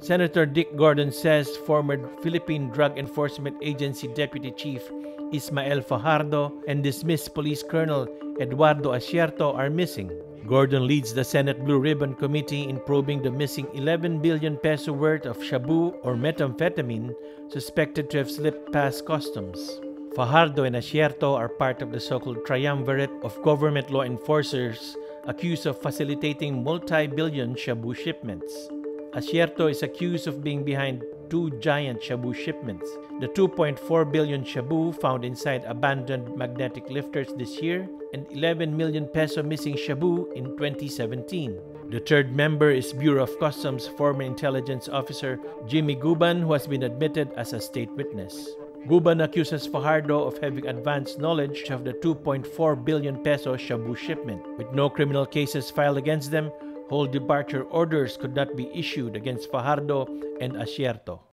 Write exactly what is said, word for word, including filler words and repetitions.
Senator Dick Gordon says former Philippine Drug Enforcement Agency Deputy Chief Ismael Fajardo and dismissed Police Colonel Eduardo Asierto are missing. Gordon leads the Senate Blue Ribbon Committee in probing the missing eleven billion peso worth of shabu or methamphetamine suspected to have slipped past customs. Fajardo and Asierto are part of the so-called triumvirate of government law enforcers accused of facilitating multi-billion shabu shipments. Asierto is accused of being behind two giant shabu shipments, the two point four billion shabu found inside abandoned magnetic lifters this year and eleven million peso missing shabu in twenty seventeen. The third member is Bureau of Customs former intelligence officer Jimmy Guban, who has been admitted as a state witness. Guban accuses Fajardo of having advanced knowledge of the two point four billion peso shabu shipment. With no criminal cases filed against them, whole departure orders could not be issued against Fajardo and Asierto.